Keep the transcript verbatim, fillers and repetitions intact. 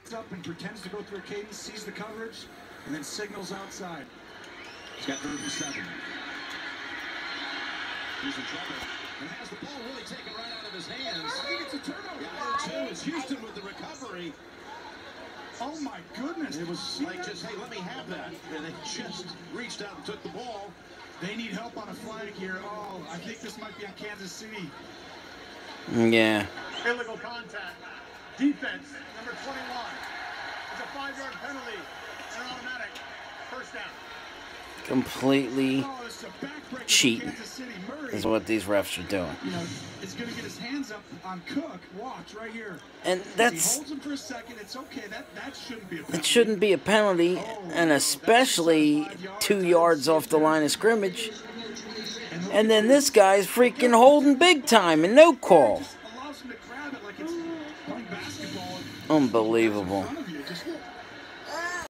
up and pretends to go through a cadence, sees the coverage, and then signals outside. He's got thirty-seven. He's in trouble and has the ball really taken right out of his hands. I think it's a turnover. Yeah, too. It's Houston with the recovery. Oh my goodness. It was like just, hey, let me have that. And they just reached out and took the ball. They need help on a flag here. Oh, I think this might be on Kansas City. Yeah. Illegal contact. Defense, number twenty-one. It's a five-yard penalty. An automatic. First down. Completely oh, cheating is what these refs are doing. You know, it's going to get his hands up on Cook. Watch right here. And that's he holds him for a second. It's okay. That that shouldn't be a penalty. It shouldn't be a penalty, oh, and especially two yards off the line of scrimmage. And then this guy's freaking holding big time and no call. Allows him to grab it like it's playing basketball. Unbelievable.